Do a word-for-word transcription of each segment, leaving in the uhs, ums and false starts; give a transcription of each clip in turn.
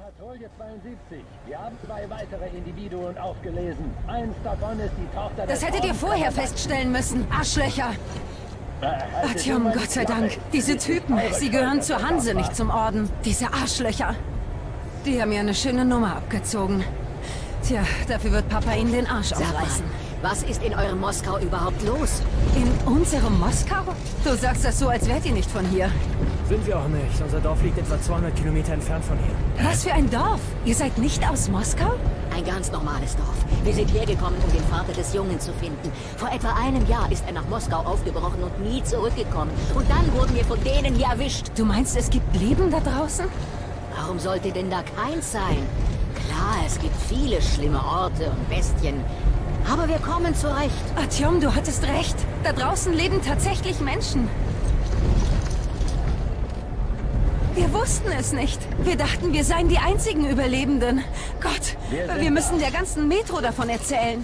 Patrouille zweiundsiebzig. Wir haben zwei weitere Individuen aufgelesen. Eins davon ist die Tochter des... Das hättet ihr vorher feststellen müssen, Arschlöcher. Artyom, Gott sei Dank. Diese Typen, sie gehören zur Hanse, nicht zum Orden. Diese Arschlöcher. Die haben mir eine schöne Nummer abgezogen. Tja, dafür wird Papa ihnen den Arsch aufreißen. Was ist in eurem Moskau überhaupt los? In unserem Moskau? Du sagst das so, als wärt ihr nicht von hier. Sind wir auch nicht. Unser Dorf liegt etwa zweihundert Kilometer entfernt von hier. Was für ein Dorf? Ihr seid nicht aus Moskau? Ein ganz normales Dorf. Wir sind hergekommen, um den Vater des Jungen zu finden. Vor etwa einem Jahr ist er nach Moskau aufgebrochen und nie zurückgekommen. Und dann wurden wir von denen hier erwischt. Du meinst, es gibt Leben da draußen? Warum sollte denn da keins sein? Klar, es gibt viele schlimme Orte und Bestien. Aber wir kommen zurecht. Artyom, du hattest recht. Da draußen leben tatsächlich Menschen. Wir wussten es nicht. Wir dachten, wir seien die einzigen Überlebenden. Gott, wir, wir müssen der ganzen Metro davon erzählen.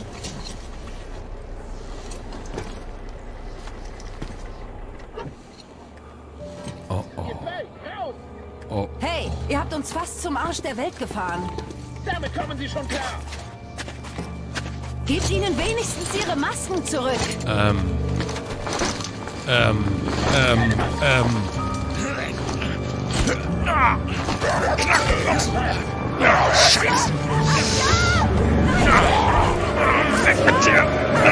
Oh, oh. Oh. Hey, ihr habt uns fast zum Arsch der Welt gefahren. Damit kommen Sie schon klar. Gebt ihnen wenigstens ihre Masken zurück. Ähm. Ähm. Ähm. Ähm. Ah. Ah, Scheiße. Weg mit dir.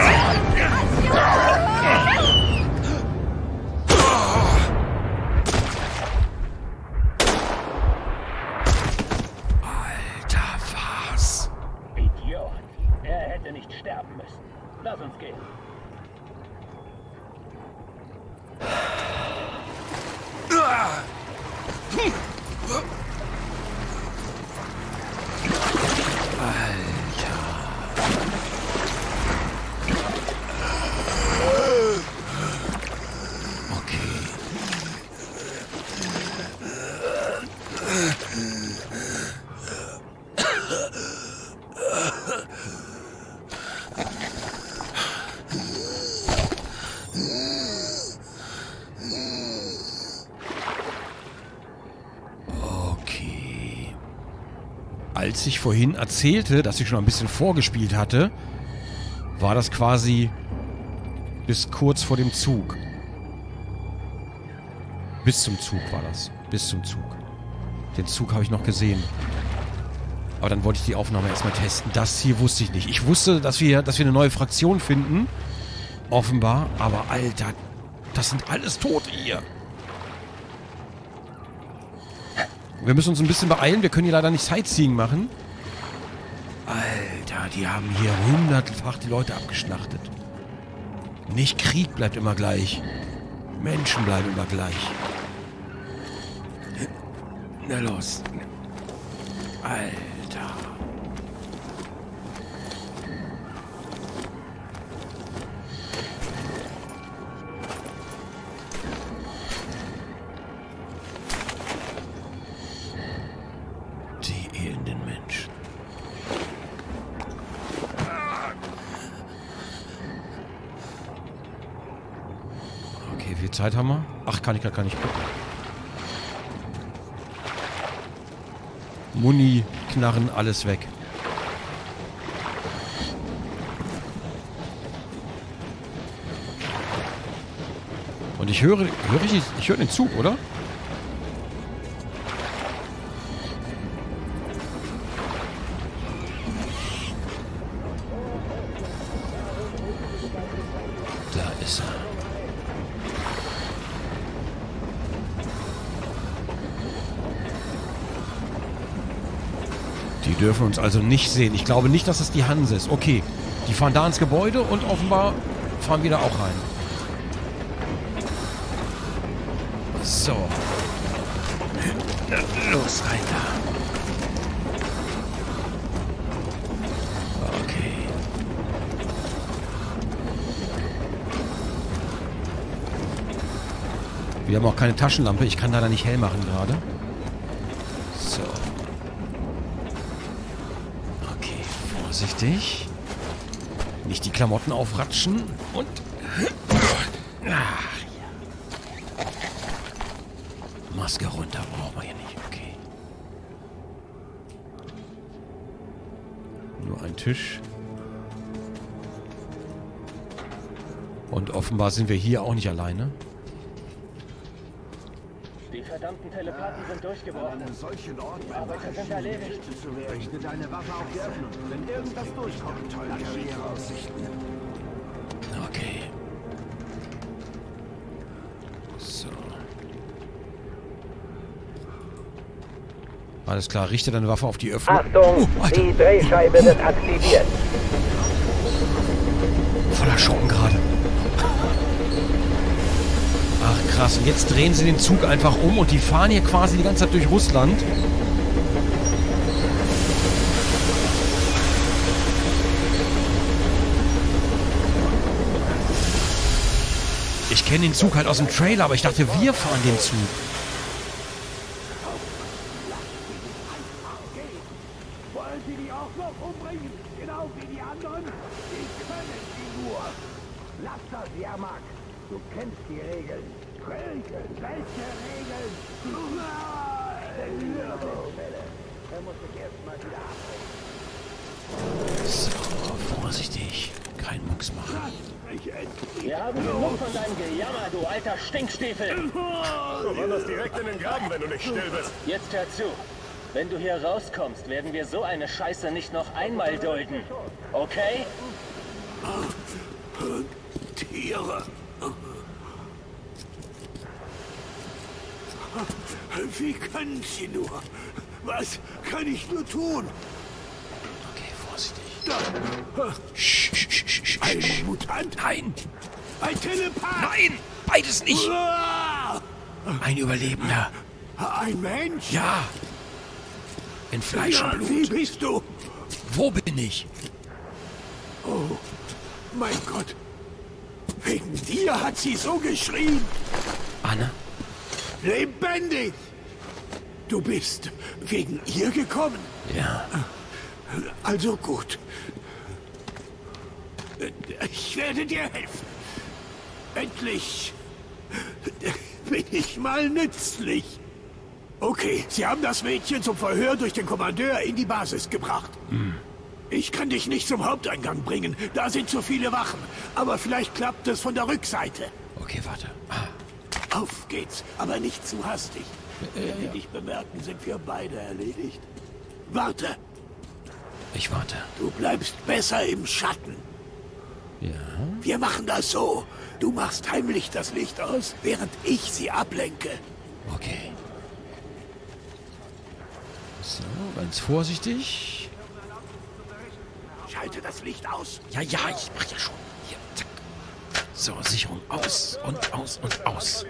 Alter, was? Idiot. Er hätte nicht sterben müssen. Lass uns gehen. Als ich vorhin erzählte, dass ich schon ein bisschen vorgespielt hatte, war das quasi bis kurz vor dem Zug. Bis zum Zug war das. Bis zum Zug. Den Zug habe ich noch gesehen. Aber dann wollte ich die Aufnahme erstmal testen. Das hier wusste ich nicht. Ich wusste, dass wir, dass wir eine neue Fraktion finden. Offenbar. Aber Alter, das sind alles Tote hier. Wir müssen uns ein bisschen beeilen. Wir können hier leider nicht Sightseeing machen. Alter, die haben hier hundertfach die Leute abgeschlachtet. Nicht Krieg bleibt immer gleich. Menschen bleiben immer gleich. Na los. Alter. Wie viel Zeit haben wir? Ach, kann ich gar nicht gucken. Muni, Knarren, alles weg. Und ich höre, höre ich, ich höre den Zug, oder? Da ist er. Die dürfen uns also nicht sehen. Ich glaube nicht, dass es die Hanse ist. Okay, die fahren da ins Gebäude und offenbar fahren wir da auch rein. So. Los, rein da. Okay. Wir haben auch keine Taschenlampe. Ich kann leider nicht hell machen gerade. So. Vorsichtig. Nicht die Klamotten aufratschen. Und... Ach, ja. Maske runter. Brauchen wir hier nicht. Okay. Nur ein Tisch. Und offenbar sind wir hier auch nicht alleine. Die verdammten Telepathen sind durchgebrochen. An einem solchen Ort Die Arbeiter sind erledigt. richte deine Waffe auf die Öffnung. Wenn irgendwas durchkommt, tolle Karriereaussichten. Okay. So. Alles klar, richte deine Waffe auf die Öffnung. Achtung, Oh, Alter. die Drehscheibe wird aktiviert. Voller Schocken gerade. Ach krass, und jetzt drehen sie den Zug einfach um und die fahren hier quasi die ganze Zeit durch Russland. Ich kenne den Zug halt aus dem Trailer, aber ich dachte, wir fahren den Zug. Wollen Sie die auch noch umbringen? Genau wie die anderen? Die können sie nur. Lass das, Jamak. Du kennst die Regeln. Regeln? Welche Regeln? Er muss sich erstmal wieder abbrechen. So, vorsichtig. Kein Mucks machen. Wir haben genug von deinem Gejammer, du alter Stinkstiefel. Du wanderst direkt in den Graben, wenn du nicht still bist. Jetzt hör zu. Wenn du hier rauskommst, werden wir so eine Scheiße nicht noch einmal dulden. Okay? Tiere. Wie können Sie nur? Was kann ich nur tun? Okay, vorsichtig. Da. Sch, sch, sch, sch, sch, Ein sch. Mutant? Nein! Ein Telepath? Nein! Beides nicht! Ah! Ein Überlebender. Ein Mensch? Ja! In Fleisch Ja, und wie Blut. bist du? Wo bin ich? Oh, mein Gott. Wegen dir hat sie so geschrien. Anna? Lebendig. Du bist wegen ihr gekommen? Ja. Also gut. Ich werde dir helfen. Endlich bin ich mal nützlich. Okay, Sie haben das Mädchen zum Verhör durch den Kommandeur in die Basis gebracht. Hm. Ich kann dich nicht zum Haupteingang bringen. Da sind zu viele Wachen. Aber vielleicht klappt es von der Rückseite. Okay, warte. Ah. Auf geht's, aber nicht zu hastig. Wenn wir dich bemerken, sind wir beide erledigt. Warte, Ich warte. du bleibst besser im Schatten. Ja. Wir machen das so. Du machst heimlich das Licht aus, während ich sie ablenke. Okay. So, ganz vorsichtig. Schalte das Licht aus. Ja, ja, ich mach ja schon. Hier, zack. So, Sicherung aus und aus und aus.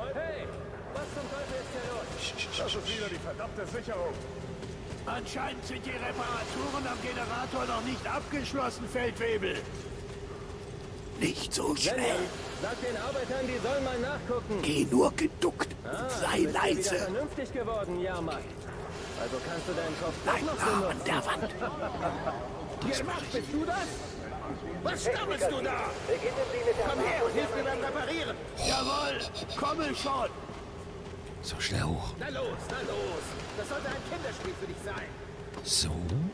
Das ist wieder die verdammte Sicherung. Anscheinend sind die Reparaturen am Generator noch nicht abgeschlossen, Feldwebel. Nicht so schnell. Sag den Arbeitern, die sollen mal nachgucken. Geh nur geduckt und sei Bist du wieder leise. vernünftig geworden, Jamak. Also kannst du deinen Kopf Bleib doch noch nah an benutzen. der Wand. Gemacht, bist du das? Was stammelst du da? Beginnen Sie mit der Komm her und hilf mir beim Reparieren. Jawohl, komme schon. So, schnell hoch. Na los, na los. Das sollte ein Kinderspiel für dich sein. So.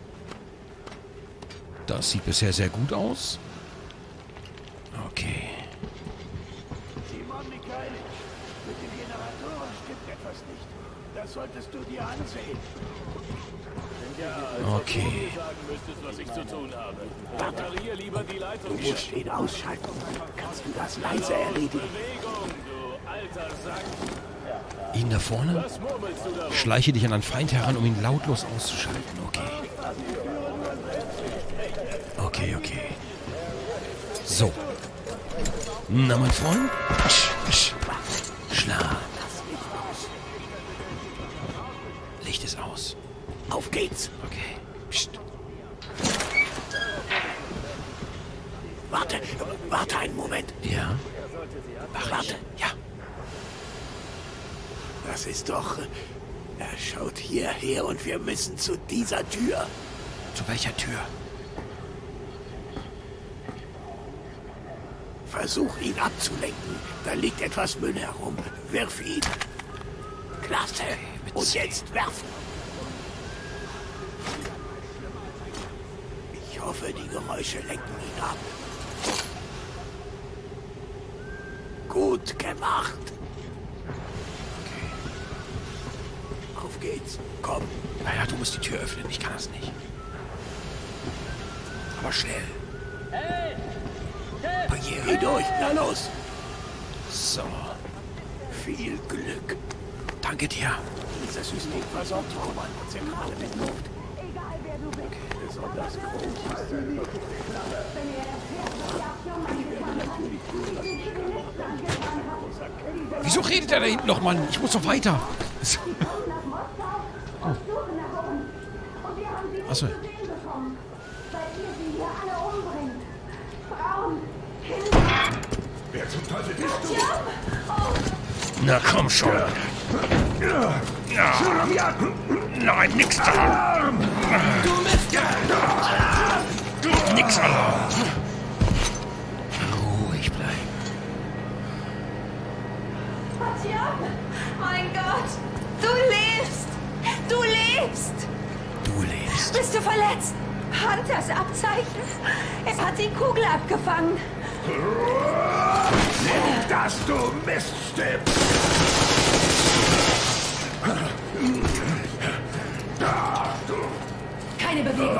Das sieht bisher sehr gut aus. Okay. Simon Michaelich, mit den Generatoren stimmt etwas nicht. Das solltest du dir ansehen. Okay. Sagen müsstest, was ich zu tun habe. Reparier lieber die Leitung. Du musst ihn ausschalten. Kannst du das leise erledigen? Bewegung, du alter Sack. Ihn da vorne? Was murmelst du da? Schleiche dich an einen Feind heran, um ihn lautlos auszuschalten. Okay. Okay, okay. So. Na, mein Freund? Sch, sch. Schlaf. Licht ist aus. Auf geht's. Okay. Psst. Warte, warte einen Moment. Ja? Warte. Ja. Das ist doch... Er schaut hierher und wir müssen zu dieser Tür. Zu welcher Tür? Versuch ihn abzulenken. Da liegt etwas Müll herum. Wirf ihn. Klasse. mit Und C. jetzt werfen. hoffe, die Geräusche lenken ihn ab. Gut gemacht. Okay. Auf geht's. Komm. Naja, du musst die Tür öffnen. Ich kann das nicht. Aber schnell. Hey! Barriere. Geh durch. Na los. So. Viel Glück. Danke dir. Unser System versorgt die Kommandozentrale mit Luft. Okay. Besonders groß ist die Luftklappe. Wieso redet er da hinten noch, Mann? Ich muss doch weiter. Oh. Achso. Wer zum Teufel bist du? Na komm schon. Ja. Nein, nix da. Du Mist! Nix Alarm. Ruhig bleiben. Artyom! Mein Gott! Du lebst! Du lebst! Du lebst. Bist du verletzt? Hunters Abzeichen? Es hat die Kugel abgefangen. Nimm das, du Miststück! Keine Bewegung.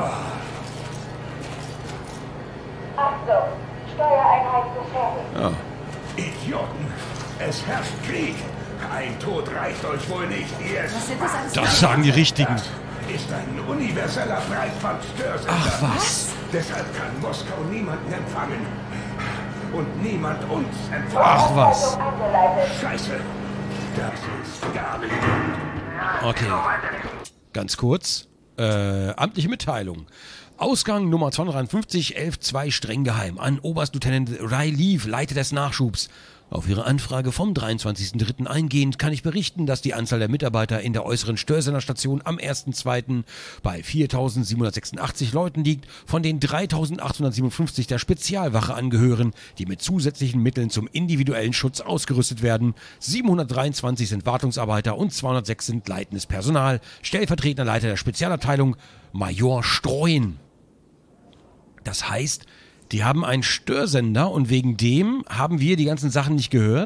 Achtung, Steuereinheit beschädigt. Ja. Idioten! Es herrscht Krieg! Ein Tod reicht euch wohl nicht, ihr... Was sind das alles? Das sagen die Richtigen. Ist ein universeller Breitband-Störsender. Ach was. Deshalb kann Moskau niemanden empfangen. Und niemand uns empfangen. Ach was. Scheiße. Das ist gar nicht. Okay. Ganz kurz. Äh, amtliche Mitteilung. Ausgang Nummer zweihundertdreiundfünfzig elf zwei streng geheim an Oberstlieutenant Ray Leaf, Leiter des Nachschubs. Auf Ihre Anfrage vom dreiundzwanzigsten dritten eingehend kann ich berichten, dass die Anzahl der Mitarbeiter in der äußeren Störsenderstation am ersten zweiten bei viertausendsiebenhundertsechsundachtzig Leuten liegt, von denen dreitausendachthundertsiebenundfünfzig der Spezialwache angehören, die mit zusätzlichen Mitteln zum individuellen Schutz ausgerüstet werden. siebenhundertdreiundzwanzig sind Wartungsarbeiter und zweihundertsechs sind leitendes Personal. Stellvertretender Leiter der Spezialabteilung Major Streuen. Das heißt, die haben einen Störsender und wegen dem haben wir die ganzen Sachen nicht gehört.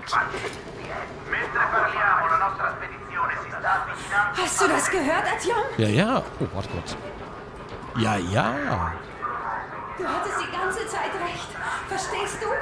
Hast du das gehört, Artyom? Ja, ja. Oh, warte kurz. Ja, ja. Du hattest die ganze Zeit recht. Verstehst du?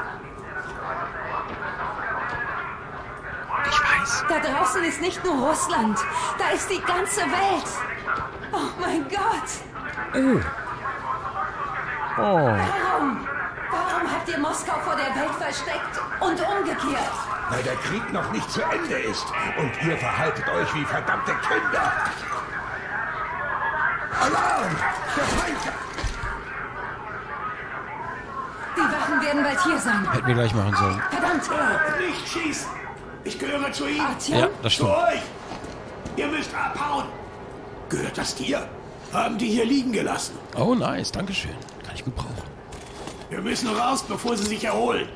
Ich weiß. Da draußen ist nicht nur Russland. Da ist die ganze Welt. Oh mein Gott. Oh. Oh. Warum? Warum habt ihr Moskau vor der Welt versteckt und umgekehrt? Weil der Krieg noch nicht zu Ende ist und ihr verhaltet euch wie verdammte Kinder. Alarm! Der Feind! Die Wachen werden bald hier sein. Hätten wir gleich machen sollen. Verdammt! Oh, nicht schießen! Ich gehöre zu ihm! Artyom? Ja, das Zu stimmt. euch! Ihr müsst abhauen! Gehört das dir? Haben die hier liegen gelassen. Oh, nice. Dankeschön. Kann ich gut brauchen. Wir müssen raus, bevor sie sich erholen.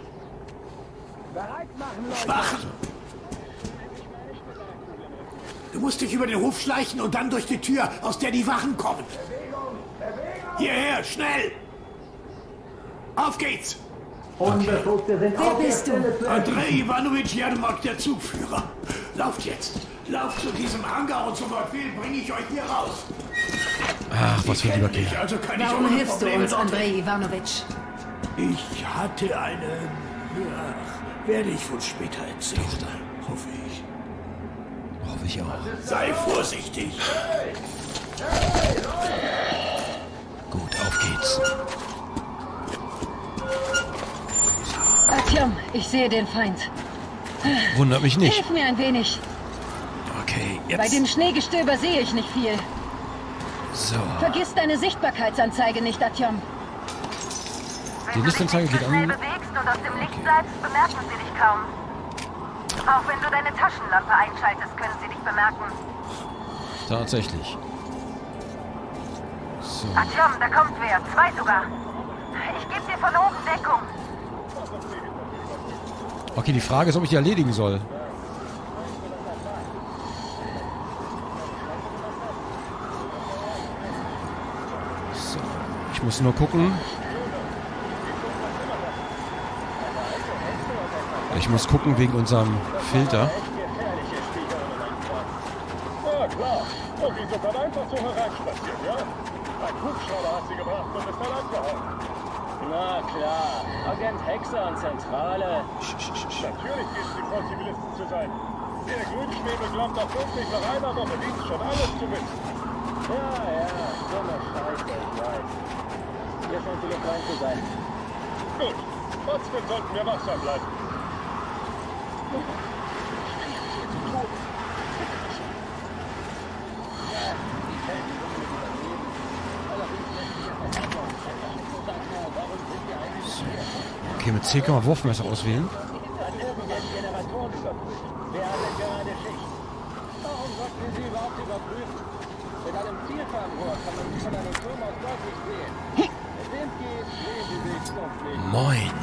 Wachen! Du musst dich über den Hof schleichen und dann durch die Tür, aus der die Wachen kommen. Hierher, schnell! Auf geht's! Wer bist du? Andrei Ivanovich Jermak, der Zugführer. Lauft jetzt! Lauft zu diesem Hangar und zum Befehl bringe ich euch hier raus. Ach, was für ein lieber Kennt mich, Kerl. also kann ich Warum ohne hilfst du Probleme uns, dorthin. Andrei Ivanovich? Ich hatte eine... Ja, werde ich wohl später erzählen. Hoffe ich. Hoffe ich auch. Sei vorsichtig. Gut, auf geht's. Artyom, ich sehe den Feind. Wundert mich nicht. Hilf mir ein wenig. Okay, Bei dem jetzt. Schneegestöber sehe ich nicht viel. So. Vergiss deine Sichtbarkeitsanzeige nicht, Artyom. Die Listanzeige geht Wenn du dich an. schnell bewegst und aus dem Licht bleibst, bemerken sie dich kaum. Auch wenn du deine Taschenlampe einschaltest, können sie dich bemerken. Tatsächlich. So. Artyom, da kommt wer. Zwei sogar. Ich gebe dir von oben Deckung. Okay, die Frage ist, ob ich die erledigen soll. So. Ich Ich muss nur gucken. Ich muss gucken wegen unserem Filter. Ja, klar. Und die sind dann einfach so hereinspaziert, ja? Ein Hubschrauber hat sie gebracht und ist dann abgehauen. Na klar. Agent Hexer und Zentrale. Natürlich geben sie vor, Zivilisten zu sein. Der Grünschnäbel glaubt doch wirklich nach einer Woche Dienst schon alles zu wissen. Ja, ja, dumme Scheiße, ich weiß. Hier scheint die Luft rein zu sein. Gut, trotzdem sollten wir wachsam bleiben. Okay, mit C kann man Wurfmesser auswählen. Hat irgendwer die Generatoren überprüft? Wer hat denn gerade Schicht? Warum sollten wir sie überhaupt überprüfen? Mit einem Zielfernrohr kann man sie von einem Turm aus deutlich sehen. Der Wind geht, lehnen Sie sich zum Fliegen. Moin.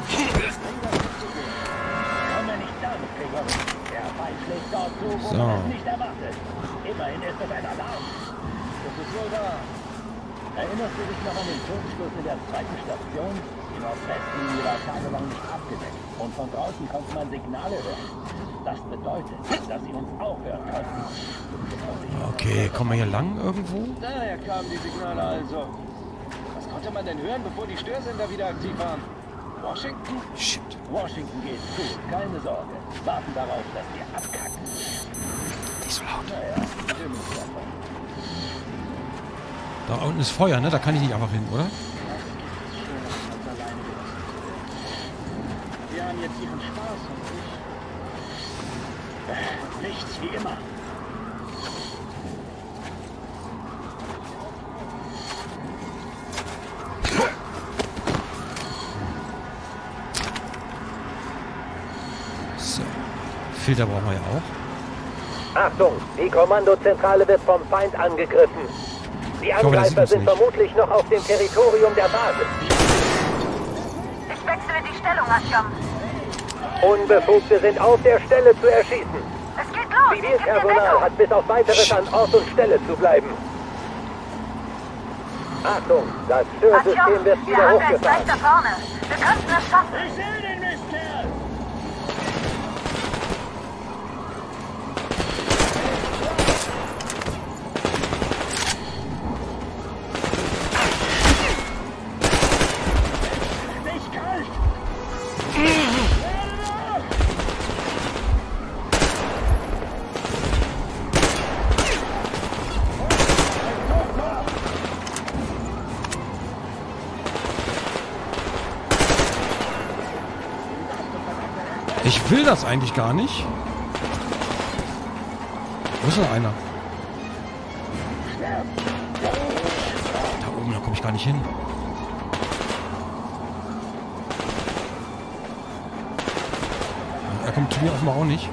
Komm mir nicht damit, Gregor. Der Feind schlägt dort zu, wo So. man es nicht erwartet. Immerhin ist es ein Alarm. Das ist wohl wahr. Erinnerst du dich noch an den Turmstoß in der zweiten Station? Die Nordwestlinie war tagelang nicht abgedeckt und von draußen konnte man Signale hören. Das bedeutet, dass sie uns auch hören konnten. Okay, kommen wir hier lang irgendwo? Daher kamen die Signale also. Was konnte man denn hören, bevor die Störsender wieder aktiv waren? Washington? Shit. Washington geht gut, keine Sorge. Warten darauf, dass wir abkacken. Nicht so laut. Naja, stimmt davon. Da unten ist Feuer, ne? Da kann ich nicht einfach hin, oder? Wir haben jetzt ihren Spaß und ich... Äh, nichts wie immer. So. Filter brauchen wir ja auch. Achtung, die Kommandozentrale wird vom Feind angegriffen. Die hoffe, das sieht Angreifer uns sind nicht. vermutlich noch auf dem Territorium der Basis. Ich wechsle die Stellung, Atjom. Unbefugte sind auf der Stelle zu erschießen. Es geht los. Gib mir Zivilpersonal Deckung. hat bis auf weiteres an Ort und Stelle zu bleiben. Achtung, das Störsystem Atjom, wird der wieder Hangar ist gleich hochgefahren. da vorne. Wir könnten es schaffen. Ich sehe den Mistkerl! Nicht kalt! Ich will das eigentlich gar nicht. Wo ist noch einer? Da oben, da komme ich gar nicht hin. Er kommt zu mir offenbar auch nicht.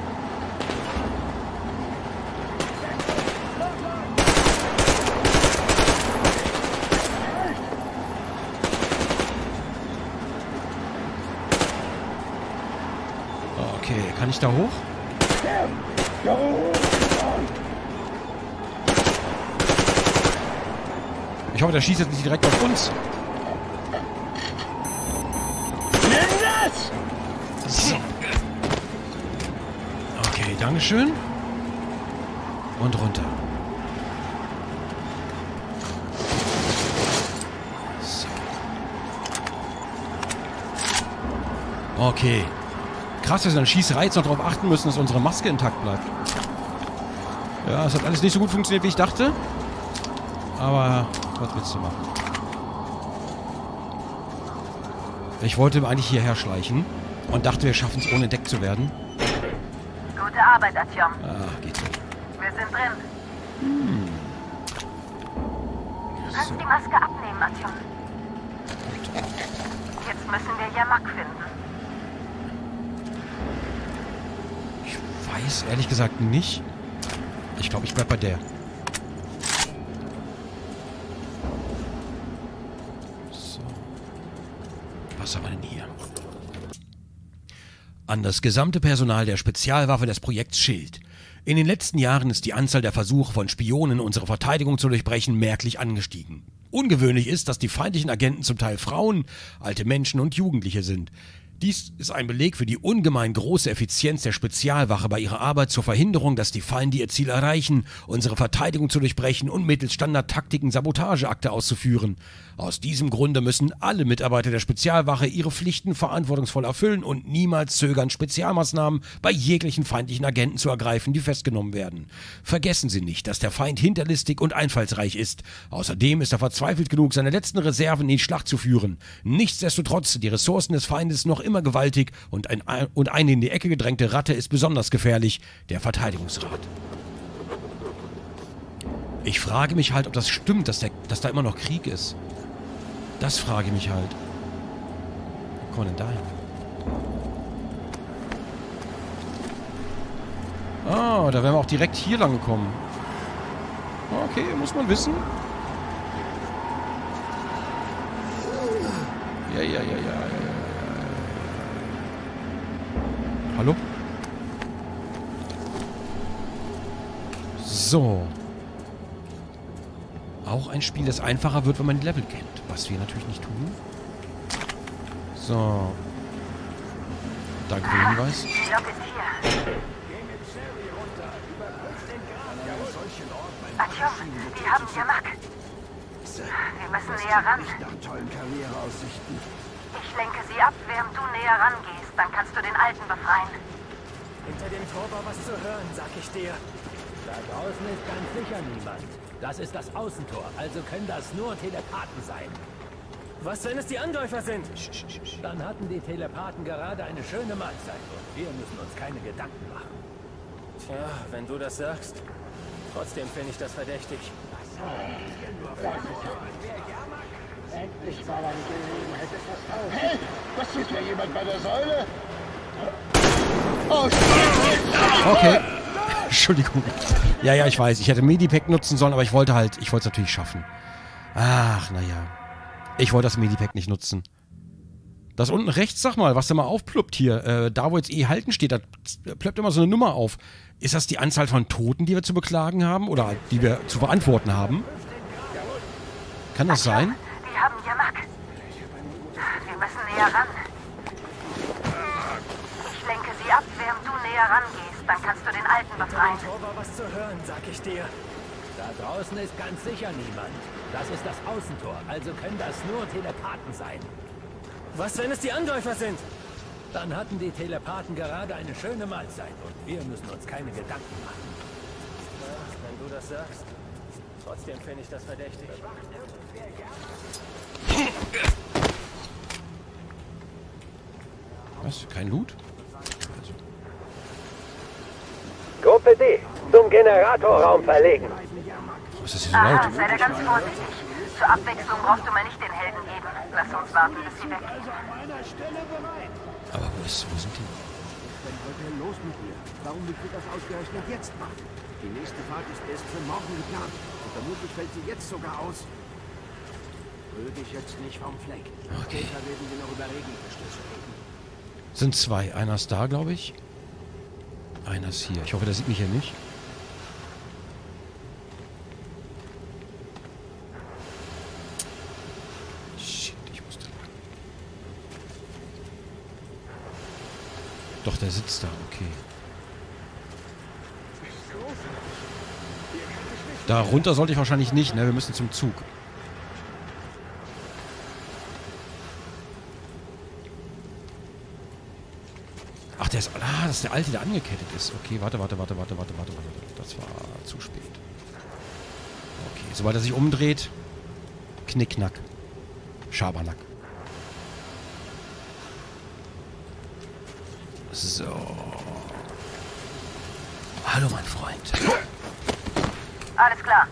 Okay, kann ich da hoch? Ich hoffe, der schießt jetzt nicht direkt auf uns. So. Okay, Dankeschön. Und runter. So. Okay. Krass, dass wir in der Schießerei jetzt noch darauf achten müssen, dass unsere Maske intakt bleibt. Ja, es hat alles nicht so gut funktioniert, wie ich dachte. Aber was willst du machen? Ich wollte eigentlich hierher schleichen und dachte, wir schaffen es, ohne entdeckt zu werden. Gute Arbeit, Atjom. Ah, geht so. Wir sind drin. Hm. Du kannst die Maske abnehmen, Atjom. Jetzt müssen wir Yamak finden. Ich weiß ehrlich gesagt nicht. Ich glaube, ich bleib bei der. So. Was haben wir denn hier? An das gesamte Personal der Spezialwaffe des Projekts Schild. In den letzten Jahren ist die Anzahl der Versuche von Spionen, unsere Verteidigung zu durchbrechen, merklich angestiegen. Ungewöhnlich ist, dass die feindlichen Agenten zum Teil Frauen, alte Menschen und Jugendliche sind. Dies ist ein Beleg für die ungemein große Effizienz der Spezialwache bei ihrer Arbeit zur Verhinderung, dass die Feinde ihr Ziel erreichen, unsere Verteidigung zu durchbrechen und mittels Standardtaktiken Sabotageakte auszuführen. Aus diesem Grunde müssen alle Mitarbeiter der Spezialwache ihre Pflichten verantwortungsvoll erfüllen und niemals zögern, Spezialmaßnahmen bei jeglichen feindlichen Agenten zu ergreifen, die festgenommen werden. Vergessen Sie nicht, dass der Feind hinterlistig und einfallsreich ist. Außerdem ist er verzweifelt genug, seine letzten Reserven in die Schlacht zu führen. Nichtsdestotrotz, die Ressourcen des Feindes noch immer gewaltig und, ein, und eine in die Ecke gedrängte Ratte ist besonders gefährlich, der Verteidigungsrat. Ich frage mich halt, ob das stimmt, dass, der, dass da immer noch Krieg ist. Das frage ich mich halt. Wo kommen wir denn da hin? Ah, da wären wir auch direkt hier lang gekommen. Okay, muss man wissen. Ja, ja, ja, ja, ja. Hallo? So. Auch ein Spiel, das einfacher wird, wenn man die Level kennt. Was wir natürlich nicht tun. So. Danke für den Hinweis. Atjom, wir haben Yamak. Wir müssen näher ran. Ich lenke sie ab, während du näher rangehst. Dann kannst du den Alten befreien. Hinter dem Tor war was zu hören, sag ich dir. Da draußen ist ganz sicher niemand. Das ist das Außentor, also können das nur Telepathen sein. Was, wenn es die Anläufer sind? Dann hatten die Telepathen gerade eine schöne Mahlzeit und wir müssen uns keine Gedanken machen. Tja, wenn du das sagst. Trotzdem finde ich das verdächtig. Endlich mal eine Gelegenheit, etwas aus. Hey, was tut hier jemand bei der Säule? Oh, shit! Okay. Entschuldigung. Ja, ja, ich weiß. Ich hätte Medipack nutzen sollen, aber ich wollte halt, ich wollte es natürlich schaffen. Ach, naja. Ich wollte das Medipack nicht nutzen. Das unten rechts, sag mal, was da mal aufploppt hier, äh, da wo jetzt E halten steht, da ploppt immer so eine Nummer auf. Ist das die Anzahl von Toten, die wir zu beklagen haben oder die wir zu verantworten haben? Kann das sein? Wir haben Yamak. Wir müssen näher ran. Ich lenke sie ab, während du näher rangehst. Dann kannst du den Alten befreien. Hinter dem Tor war was zu hören, sag ich dir. Da draußen ist ganz sicher niemand. Das ist das Außentor, also können das nur Telepathen sein. Was, wenn es die Anläufer sind? Dann hatten die Telepathen gerade eine schöne Mahlzeit und wir müssen uns keine Gedanken machen. Ja, wenn du das sagst. Trotzdem finde ich das verdächtig. Was? Kein Loot? Also. Gruppe D, zum Generatorraum verlegen. Was ist hier so laut? Ah, sei da ganz vorsichtig. Zur Abwechslung brauchst du mal nicht den Helden geben. Lass uns warten, bis sie weggehen. Aber wo ist, wo sind die? Was ist denn los mit dir? Warum willst du das ausgerechnet jetzt machen? Die nächste Fahrt ist erst für morgen geplant. Und vermutlich fällt sie jetzt sogar aus. Rühr dich jetzt nicht vom Fleck. Okay. Später werden wir noch über Regelverstöße reden. Sind zwei. Einer ist da, glaube ich. Einer ist hier. Ich hoffe, der sieht mich hier nicht. Shit, ich musste... Doch, der sitzt da. Okay. Da runter sollte ich wahrscheinlich nicht, ne? Wir müssen zum Zug. Ach, der ist... Ah, das ist der Alte, der angekettet ist. Okay, warte, warte, warte, warte, warte, warte, warte. Das war zu spät. Okay, sobald er sich umdreht... Knickknack. Schabernack. So. Hallo, mein Freund. Alles klar.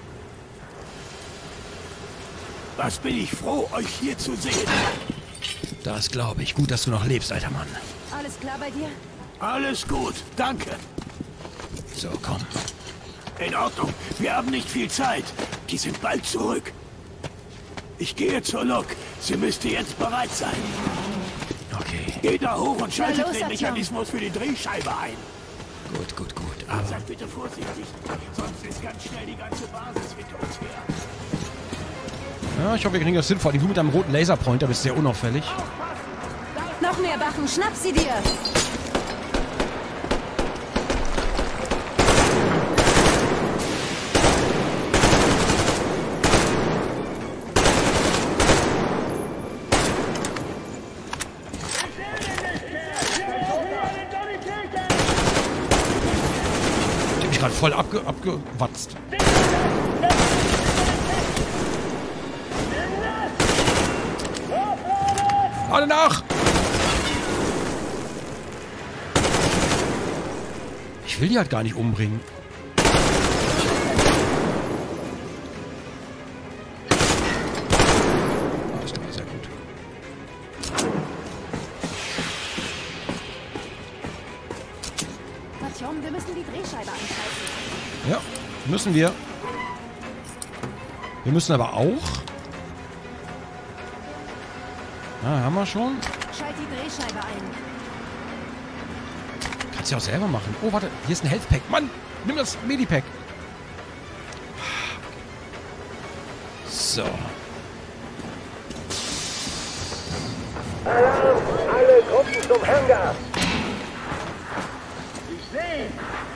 Was bin ich froh, euch hier zu sehen. Das glaube ich. Gut, dass du noch lebst, alter Mann. Alles klar bei dir? Alles gut, danke. So, komm. In Ordnung, wir haben nicht viel Zeit. Die sind bald zurück. Ich gehe zur Lok. Sie müsste jetzt bereit sein. Okay. Geht da hoch und schaltet Ja, los, den Atjom. Mechanismus für die Drehscheibe ein. Gut, gut, gut. Aber Aber seid bitte vorsichtig, sonst ist ganz schnell die ganze Basis hinter uns her. Ja, ich hoffe, wir kriegen das hin. Vor allem du mit deinem roten Laserpointer bist sehr unauffällig. Noch mehr Wachen, schnapp sie dir! Ich hab mich gerade voll abge abgewatzt. Alle nach! Ich will die halt gar nicht umbringen. Das ist sehr gut. Artyom, wir müssen die Drehscheibe anschalten. Ja, müssen wir. Wir müssen aber auch... Ah, haben wir schon? Schalt die Drehscheibe ein. Kannst du ja auch selber machen. Oh, warte. Hier ist ein Health Pack. Mann, nimm das Medipack. So. Alarm! Alle Gruppen zum Hangar! Ich sehe!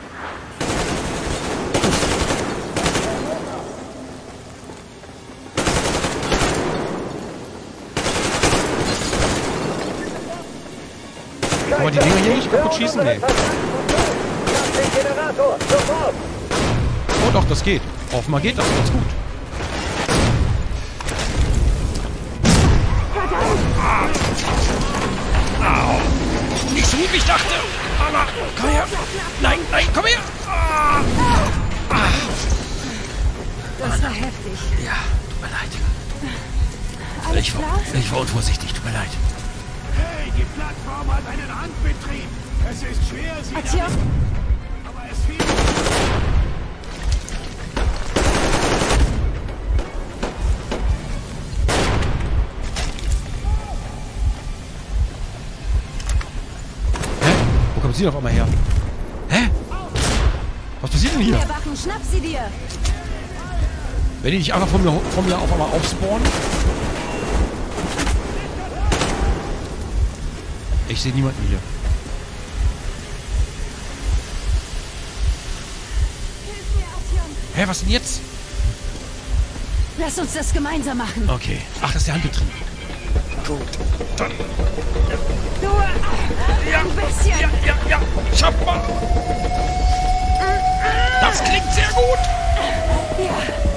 Kann man die Dinger hier nicht kaputt schießen? Nee. Oh doch, das geht. Offenbar geht das ganz gut. Au. Nicht so gut, wie ich dachte. Aber, komm her. Nein, nein, komm her. Ah. Das war heftig. Ja, tut mir leid. Alles Ich war, klar? ich war unvorsichtig, tut mir leid. Hey, die Plattform hat einen Handbetrieb. Es ist schwer, sie Artyom! damit- aber es fehlt... Hä? Wo kommt sie auf einmal her? Hä? Was passiert denn hier? Mehr Wachen, schnapp sie dir! Wenn die nicht einfach von mir, von mir auf einmal aufspawnen? Ich sehe niemanden hier. Hilf mir, Artyom! Hä, was denn jetzt? Lass uns das gemeinsam machen. Okay. Ach, das ist der Handbetrieb. Gut. Dann. Nur ein bisschen. Ja, ja, ja. Schaff mal. Das klingt sehr gut. Ja.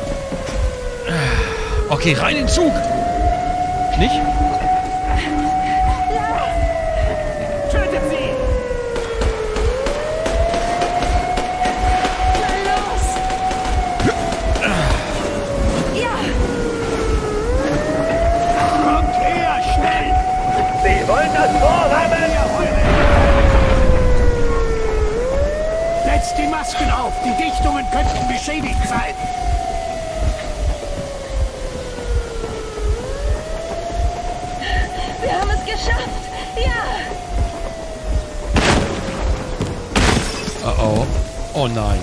Okay, rein in den Zug. Nicht? Tötet sie! Los! Ja! Kommt her, schnell! Sie wollen das vorhaben! Setzt die Masken auf! Die Dichtungen könnten beschädigt sein! Wir haben es geschafft! Ja! Oh oh. Oh nein.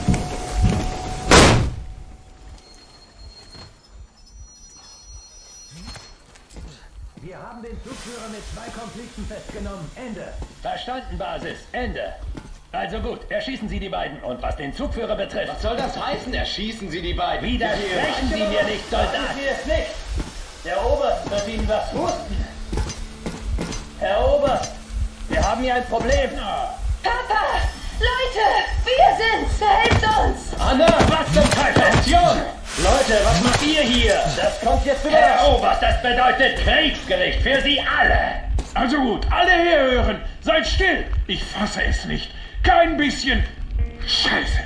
Wir haben den Zugführer mit zwei Konflikten festgenommen. Ende. Verstanden, Basis. Ende. Also gut, erschießen Sie die beiden. Und was den Zugführer betrifft... Was soll das heißen, erschießen Sie die beiden? Widersprechen Sie mir nicht, Soldat! Sie es nicht! Der Oberst wird Ihnen was husten. Herr Oberst, wir haben hier ein Problem. Papa! Leute! Wir sind's! Verhelft uns! Anna, was zum Teufel? Aktion! Leute, was macht ihr hier? Das kommt jetzt wieder... Herr Oberst, das bedeutet Kriegsgericht für Sie alle! Also gut, alle herhören. Seid still. Ich fasse es nicht. Kein bisschen Scheiße.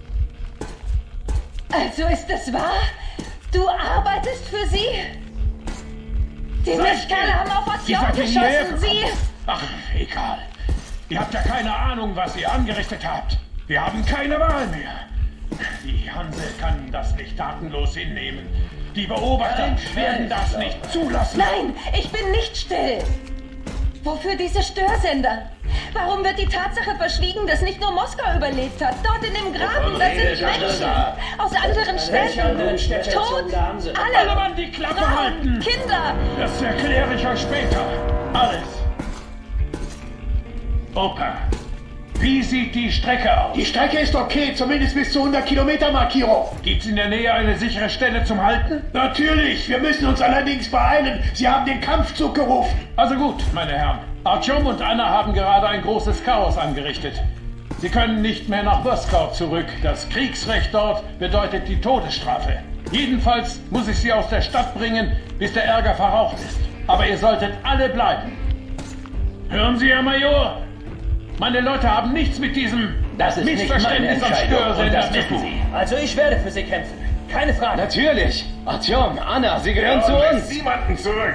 Also ist es wahr? Du arbeitest für sie? Die Seid Mischkerle haben auf Sie Artyom seid hierher geschossen, sie... Ach, egal. Ihr habt ja keine Ahnung, was ihr angerichtet habt. Wir haben keine Wahl mehr. Die Hanse kann das nicht tatenlos hinnehmen. Die Beobachter werden das nicht zulassen. Nein, ich bin nicht still. Wofür diese Störsender? Warum wird die Tatsache verschwiegen, dass nicht nur Moskau überlebt hat? Dort in dem Graben, da sind Menschen aus anderen Städten. Tot. Alle. Alle Mann, die Klappe Frauen, halten. Kinder. Das erkläre ich euch später. Alles. Opa, wie sieht die Strecke aus? Die Strecke ist okay, zumindest bis zur hundert Kilometer Markierung. Gibt's in der Nähe eine sichere Stelle zum Halten? Natürlich, wir müssen uns allerdings beeilen. Sie haben den Kampfzug gerufen. Also gut, meine Herren. Artyom und Anna haben gerade ein großes Chaos angerichtet. Sie können nicht mehr nach Moskau zurück. Das Kriegsrecht dort bedeutet die Todesstrafe. Jedenfalls muss ich sie aus der Stadt bringen, bis der Ärger verraucht ist. Aber ihr solltet alle bleiben. Hören Sie, Herr Major? Meine Leute haben nichts mit diesem Das ist nicht meine Missverständnis am Entscheidung und Störsender das zu wissen tun. Sie. Also ich werde für Sie kämpfen. Keine Frage. Natürlich. Artyom, Anna, Sie gehören zu uns. Niemanden zurück.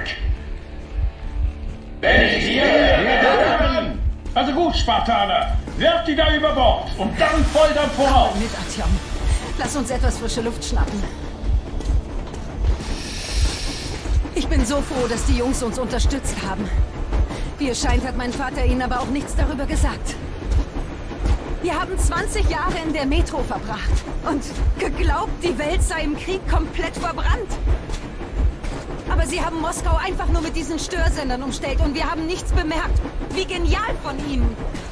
Wenn ich hier bin. Also gut, Spartaner. Werft die da über Bord und dann Volldampf voraus. Mit Artyom. Lass uns etwas frische Luft schnappen. Ich bin so froh, dass die Jungs uns unterstützt haben. Wie es scheint, hat mein Vater ihnen aber auch nichts darüber gesagt. Wir haben zwanzig Jahre in der Metro verbracht und geglaubt, die Welt sei im Krieg komplett verbrannt. Aber sie haben Moskau einfach nur mit diesen Störsendern umstellt und wir haben nichts bemerkt. Wie genial von ihnen!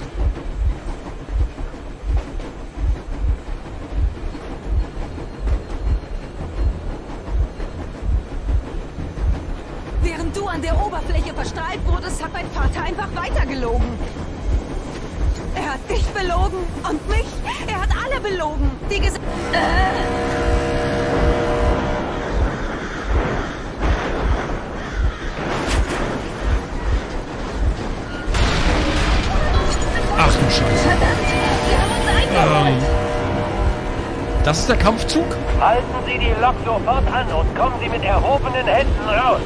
Während du an der Oberfläche verstrahlt wurdest, hat mein Vater einfach weitergelogen. Er hat dich belogen und mich. Er hat alle belogen. Die ges... Äh. Ach du Scheiße. Verdammt, wir haben uns eingeholt. Ähm, das ist der Kampfzug? Halten Sie die Lok sofort an und kommen Sie mit erhobenen Händen raus.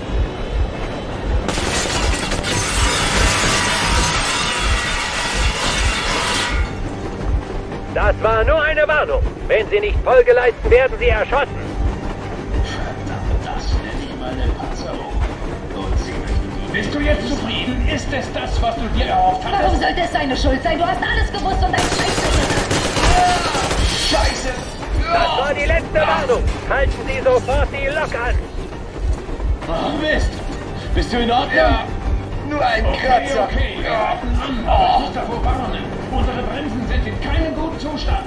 Das war nur eine Warnung. Wenn Sie nicht Folge leisten, werden Sie erschossen. Verdammt, das nenne ich mal eine Panzerung. Und Sie möchten die... Bist du jetzt zufrieden? Ist es das, was du dir erhofft Warum hattest? sollte es seine Schuld sein? Du hast alles gewusst und ein Scheiße gesagt. Scheiße! Das war die letzte Warnung. Halten Sie sofort die Lok an. Oh, Mist! Bist du in Ordnung? Ja. Nur ein Okay, Kratzer. okay, wir warten an, aber ich muss davor warnen. Unsere Bremsen sind in keinem guten Zustand.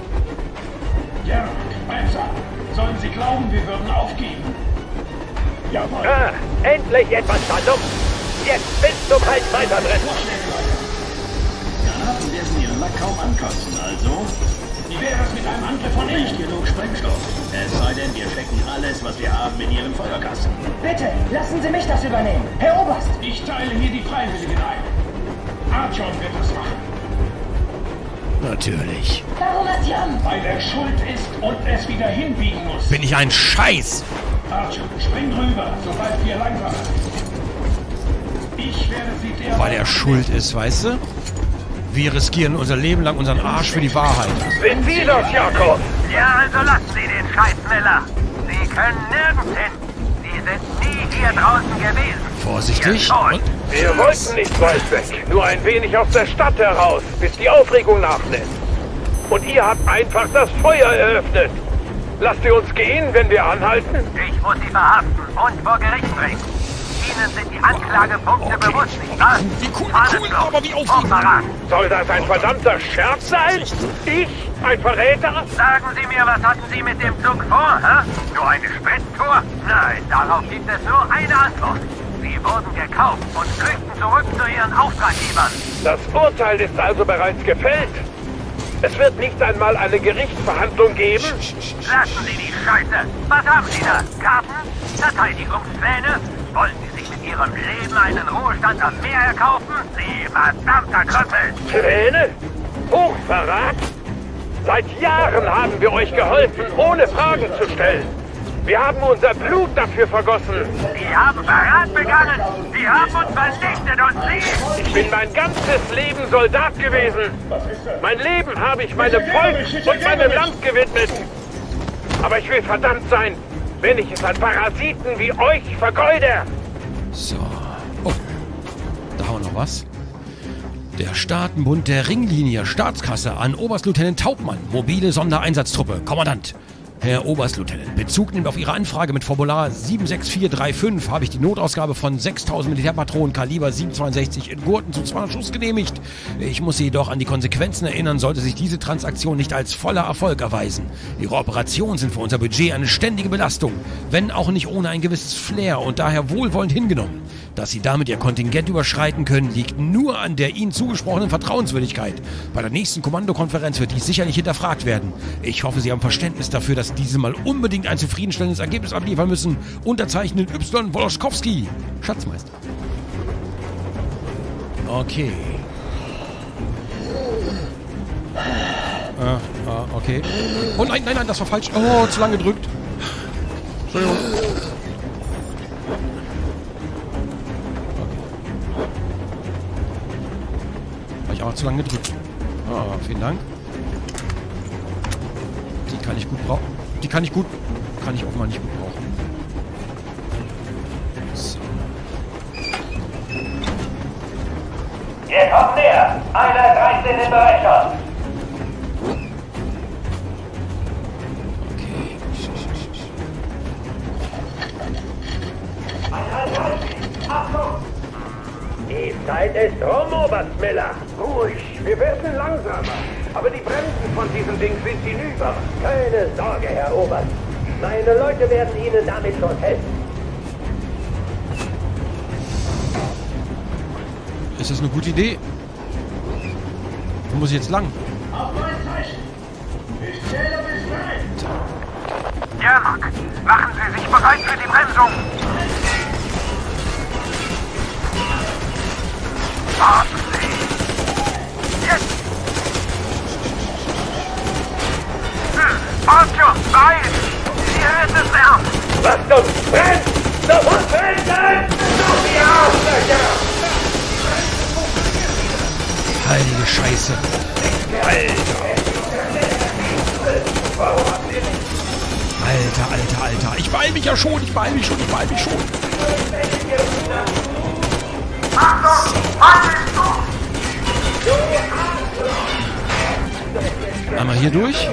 Ja, Bremser, sollen Sie glauben, wir würden aufgeben? Jawohl. Ah, endlich etwas Vernunft. Jetzt bis zum Hals weiter drin. Granaten werden Ihren Lack kaum ankosten, also... Wie wäre es mit einem Angriff von Nicht innen? genug Sprengstoff. Es sei denn, wir stecken alles, was wir haben, in Ihren Feuerkasten. Bitte, lassen Sie mich das übernehmen. Herr Oberst! Ich teile hier die Freiwilligen ein. Artyom wird das machen. Natürlich. Warum Artyom? Weil er schuld ist und es wieder hinbiegen muss. Bin ich ein Scheiß? Artyom, spring rüber, sobald wir langsam sind. Ich werde Sie der... Weil er schuld ist, weißt du? Wir riskieren unser Leben lang unseren Arsch für die Wahrheit. Sind Sie das, Jakob? Ja, also lassen Sie den Scheiß, Miller. Sie können nirgends hin. Sie sind nie hier draußen gewesen. Vorsichtig. Und? Und Wir wollten nicht weit weg. Nur ein wenig aus der Stadt heraus, bis die Aufregung nachlässt. Und ihr habt einfach das Feuer eröffnet. Lasst ihr uns gehen, wenn wir anhalten? Ich muss Sie verhaften und vor Gericht bringen. Ihnen sind die Anklagepunkte Okay. bewusst, nicht wahr? Wie cool, wie cool, Fahnenflucht, aber wie aufregend. Hochverrat. Soll das ein verdammter Scherz sein? Ich? Ein Verräter? Sagen Sie mir, was hatten Sie mit dem Zug vor, hä? Nur eine Sprinttour? Nein, darauf gibt es nur eine Antwort. Sie wurden gekauft und flüchten zurück zu Ihren Auftraggebern. Das Urteil ist also bereits gefällt. Es wird nicht einmal eine Gerichtsverhandlung geben. Lassen Sie die Scheiße. Was haben Sie da? Karten? Verteidigungspläne? Wollen Sie sich mit Ihrem Leben einen Ruhestand am Meer erkaufen? Sie verdammter Krüppel! Pläne? Hochverrat? Seit Jahren haben wir euch geholfen, ohne Fragen zu stellen. Wir haben unser Blut dafür vergossen. Sie haben Verrat begangen! Sie haben uns vernichtet und Sie... Ich bin mein ganzes Leben Soldat gewesen. Mein Leben habe ich meinem Volk und meinem Land gewidmet. Aber ich will verdammt sein, wenn ich es an Parasiten wie euch vergeude. So. Oh. Da haben wir noch was. Der Staatenbund der Ringlinie, Staatskasse an Oberstleutnant Taubmann, mobile Sondereinsatztruppe, Kommandant. Herr Oberstleutnant, Bezug nimmt auf Ihre Anfrage mit Formular sieben sechs vier drei fünf habe ich die Notausgabe von sechstausend Militärpatronen Kaliber sieben zweiundsechzig in Gurten zu zweihundert Schuss genehmigt. Ich muss Sie jedoch an die Konsequenzen erinnern, sollte sich diese Transaktion nicht als voller Erfolg erweisen. Ihre Operationen sind für unser Budget eine ständige Belastung, wenn auch nicht ohne ein gewisses Flair und daher wohlwollend hingenommen. Dass Sie damit Ihr Kontingent überschreiten können, liegt nur an der Ihnen zugesprochenen Vertrauenswürdigkeit. Bei der nächsten Kommandokonferenz wird dies sicherlich hinterfragt werden. Ich hoffe, Sie haben Verständnis dafür, dass diese Mal unbedingt ein zufriedenstellendes Ergebnis abliefern müssen. Unterzeichnet Y. Woloschkowski, Schatzmeister. Okay. Ah, ah, okay. Oh nein, nein, nein, das war falsch. Oh, zu lange gedrückt. Entschuldigung. Habe ich auch zu lange gedrückt. Ah, vielen Dank. Die kann ich gut brauchen. Die kann ich gut... Kann ich offenbar nicht gut brauchen. So. Ihr kommt näher! Einer greift in den Bereitschaft! Okay. Achtung! Die Zeit ist rum, Oberst Miller. Ruhig, wir werden langsamer. Aber die Bremsen von diesem Ding sind hinüber. Keine Sorge, Herr Oberst. Meine Leute werden Ihnen damit schon helfen. Ist das eine gute Idee? Wo muss ich jetzt lang? Auf mein Zeichen. Ich zähle bis drei. Jermak, machen Sie sich bereit für die Bremsung. Warten Sie. Jetzt. Hm, Artyom, beeil! Hier ist es ernst! Lasst uns brennen! Sofort brennen! Auf die Arschlöcher! Heilige Scheiße. Alter, Alter, Alter. Ich beeil mich ja schon, ich beeil mich schon, ich beeil mich schon. Achtung! Einmal hier durch.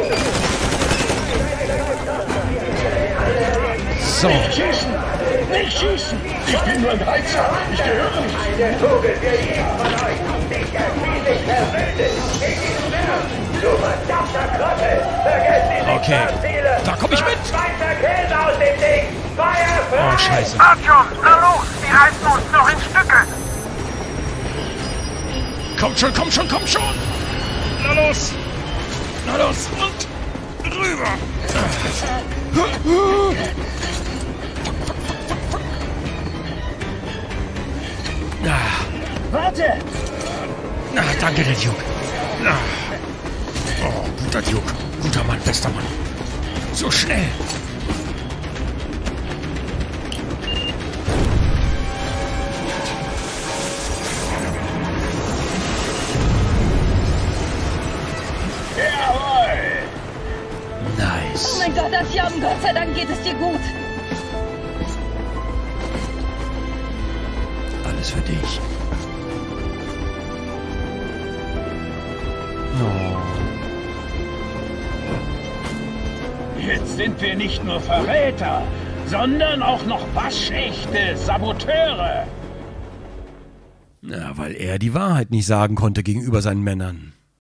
So. Nicht schießen! Nicht schießen! Ich bin nur ein Heizer! Ich gehöre nicht! Der Vogel für jeden von euch! Ich erspiele dich persönlich! Ich bin ernst! Du verdammter Trottel! Vergesst die Okay. Ziele! Da komm ich mit! Weiter Käse aus dem Ding! Feuer frei! Oh, Scheiße. Artyom, na los! Die reißen uns noch in Stücke! Kommt schon, komm schon, komm schon! Na los! Na los! Und rüber! Ah. Warte! Ah, danke, der Duke. Ah. Oh, guter Duke. Guter Mann, bester Mann. So schnell. Oh mein Gott, Artyom, Gott sei Dank geht es dir gut. Alles für dich. Oh. Jetzt sind wir nicht nur Verräter, sondern auch noch waschechte Saboteure. Ja, weil er die Wahrheit nicht sagen konnte gegenüber seinen Männern.